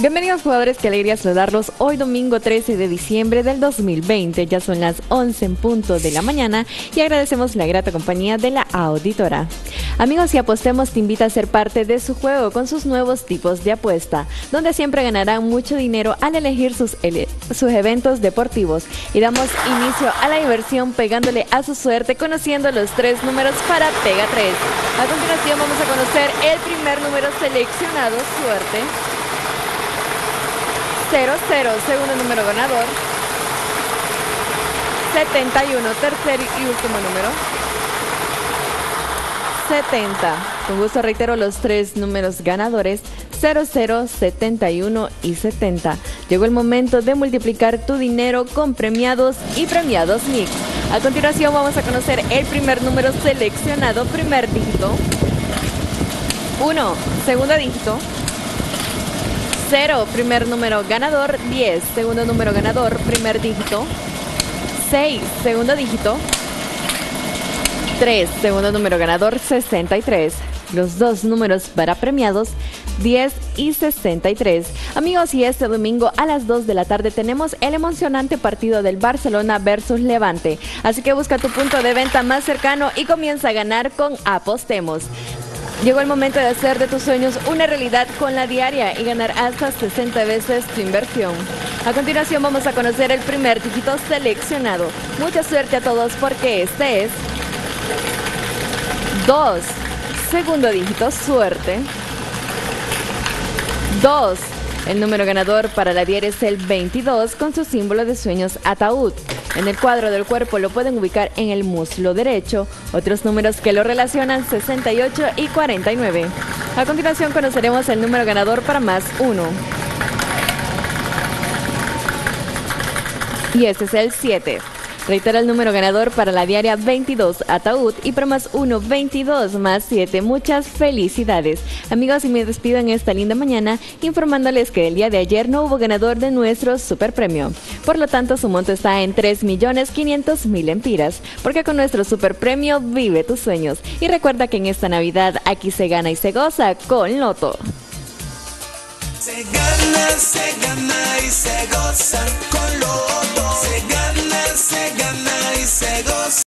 Bienvenidos jugadores, qué alegría saludarlos hoy domingo 13 de diciembre del 2020. Ya son las 11 en punto de la mañana y agradecemos la grata compañía de la auditora. Amigos, y Apostemos te invita a ser parte de su juego con sus nuevos tipos de apuesta, donde siempre ganarán mucho dinero al elegir sus eventos deportivos. Y damos inicio a la diversión pegándole a su suerte, conociendo los 3 números para Pega 3. A continuación vamos a conocer el primer número seleccionado, suerte. 00, segundo número ganador. 71, tercer y último número. 70. Con gusto reitero los 3 números ganadores: 00, 71 y 70. Llegó el momento de multiplicar tu dinero con premiados y premiados mix. A continuación vamos a conocer el primer número seleccionado, primer dígito. 1, segundo dígito. 0, primer número ganador. 10, segundo número ganador, primer dígito. 6, segundo dígito. 3, segundo número ganador, 63. Los 2 números para premiados, 10 y 63. Amigos, y este domingo a las 2 de la tarde tenemos el emocionante partido del Barcelona versus Levante. Así que busca tu punto de venta más cercano y comienza a ganar con Apostemos. Llegó el momento de hacer de tus sueños una realidad con la diaria y ganar hasta 60 veces tu inversión. A continuación vamos a conocer el primer dígito seleccionado. Mucha suerte a todos porque este es 2, segundo dígito, suerte. 2. El número ganador para la diaria es el 22 con su símbolo de sueños ataúd. En el cuadro del cuerpo lo pueden ubicar en el muslo derecho. Otros números que lo relacionan: 68 y 49. A continuación conoceremos el número ganador para más 1. Y este es el 7. Reitera el número ganador para la diaria: 22, ataúd, y para más 1, 22 más 7. Muchas felicidades. Amigos, y me despido en esta linda mañana informándoles que el día de ayer no hubo ganador de nuestro super premio. Por lo tanto, su monto está en 3.500.000 empiras, porque con nuestro super premio vive tus sueños. Y recuerda que en esta Navidad aquí se gana y se goza con Loto. Se gana y se goza con Loto. Se gana y se goza.